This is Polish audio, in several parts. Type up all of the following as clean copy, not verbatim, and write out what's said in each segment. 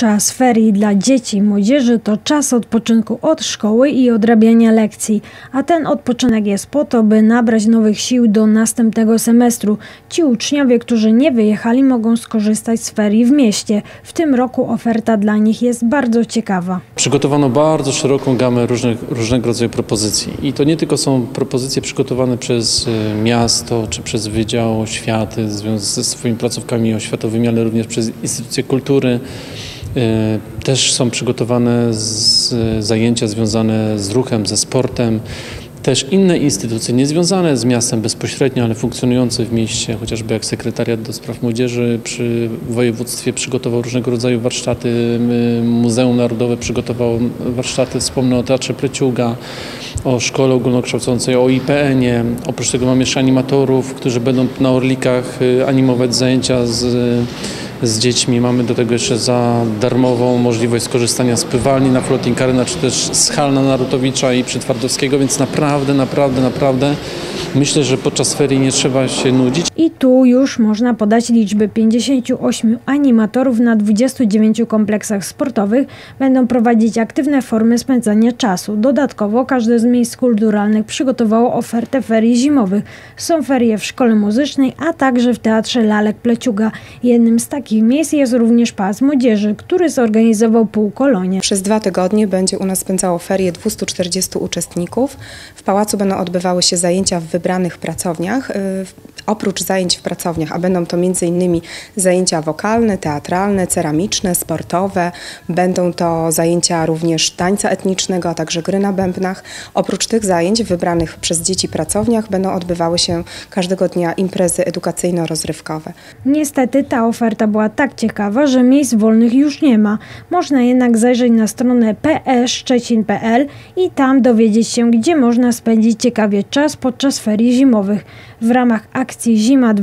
Czas ferii dla dzieci i młodzieży to czas odpoczynku od szkoły i odrabiania lekcji, a ten odpoczynek jest po to, by nabrać nowych sił do następnego semestru. Ci uczniowie, którzy nie wyjechali, mogą skorzystać z ferii w mieście. W tym roku oferta dla nich jest bardzo ciekawa. Przygotowano bardzo szeroką gamę różnego rodzaju propozycji i to nie tylko są propozycje przygotowane przez miasto czy przez Wydział Oświaty ze swoimi placówkami oświatowymi, ale również przez instytucje kultury. Też są przygotowane zajęcia związane z ruchem, ze sportem. Też inne instytucje niezwiązane z miastem bezpośrednio, ale funkcjonujące w mieście, chociażby jak Sekretariat do Spraw Młodzieży przy województwie przygotował różnego rodzaju warsztaty, Muzeum Narodowe przygotowało warsztaty, wspomnę o Teatrze Pleciuga, o Szkole Ogólnokształcącej, o IPN-ie. Oprócz tego mamy jeszcze animatorów, którzy będą na Orlikach animować zajęcia z dziećmi. Mamy do tego jeszcze za darmową możliwość skorzystania z pływalni na Floating Arena, czy też z hal na Narutowicza i przy Twardowskiego, więc naprawdę myślę, że podczas ferii nie trzeba się nudzić. I tu już można podać liczby 58 animatorów na 29 kompleksach sportowych będą prowadzić aktywne formy spędzania czasu. Dodatkowo każde z miejsc kulturalnych przygotowało ofertę ferii zimowych. Są ferie w Szkole Muzycznej, a także w Teatrze Lalek Pleciuga. Jednym z takich miejsc jest również Pałac Młodzieży, który zorganizował półkolonie. Przez 2 tygodnie będzie u nas spędzało ferie 240 uczestników. W pałacu będą odbywały się zajęcia w wybranych pracowniach. Oprócz zajęć w pracowniach, a będą to m.in. zajęcia wokalne, teatralne, ceramiczne, sportowe. Będą to zajęcia również tańca etnicznego, a także gry na bębnach. Oprócz tych zajęć w wybranych przez dzieci pracowniach będą odbywały się każdego dnia imprezy edukacyjno-rozrywkowe. Niestety ta oferta była tak ciekawa, że miejsc wolnych już nie ma. Można jednak zajrzeć na stronę peszczecin.pl i tam dowiedzieć się, gdzie można spędzić ciekawie czas podczas ferii zimowych. W ramach akcji Zima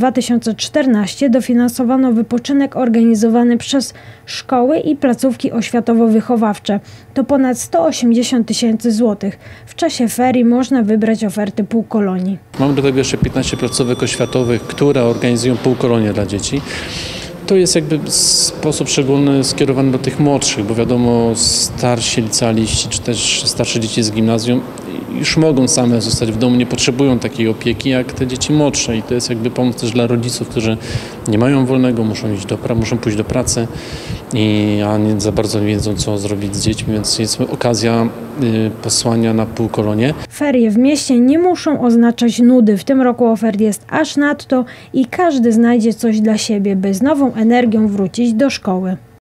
2014 dofinansowano wypoczynek organizowany przez szkoły i placówki oświatowo-wychowawcze. To ponad 180 000 złotych. W czasie ferii można wybrać oferty półkolonii. Mamy do tego jeszcze 15 placówek oświatowych, które organizują półkolonie dla dzieci. To jest jakby sposób szczególny skierowany do tych młodszych, bo wiadomo, starsi licealiści czy też starsze dzieci z gimnazjum już mogą same zostać w domu, nie potrzebują takiej opieki jak te dzieci młodsze i to jest jakby pomoc też dla rodziców, którzy nie mają wolnego, muszą pójść do pracy, a nie za bardzo nie wiedzą, co zrobić z dziećmi, więc jest okazja posłania na półkolonie. Ferie w mieście nie muszą oznaczać nudy. W tym roku ofert jest aż nadto i każdy znajdzie coś dla siebie, by z nową energią wrócić do szkoły.